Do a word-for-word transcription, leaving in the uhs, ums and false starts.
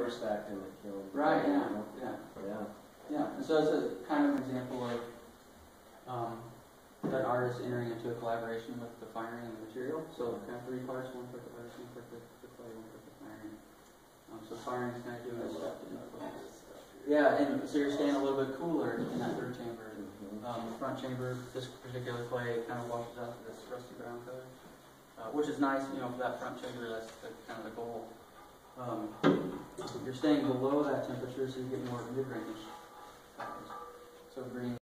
never stacked in the kiln. Right, yeah, You know? yeah. Yeah. Yeah, and so it's a kind of an example of um, that artist entering into a collaboration with the firing and the material. So kind of three parts, one for the artist, one for the, the clay, one for the firing. Um, so firing is kind of doing its stuff in the clay. Yeah, and so you're staying a little bit cooler in that third chamber. Mm-hmm. Um, the front chamber, this particular clay kind of washes out to this rusty brown color, uh, which is nice, you know, for that front chamber. That's the, kind of the goal. Um, you're staying below that temperature so you get more mid-range. So green.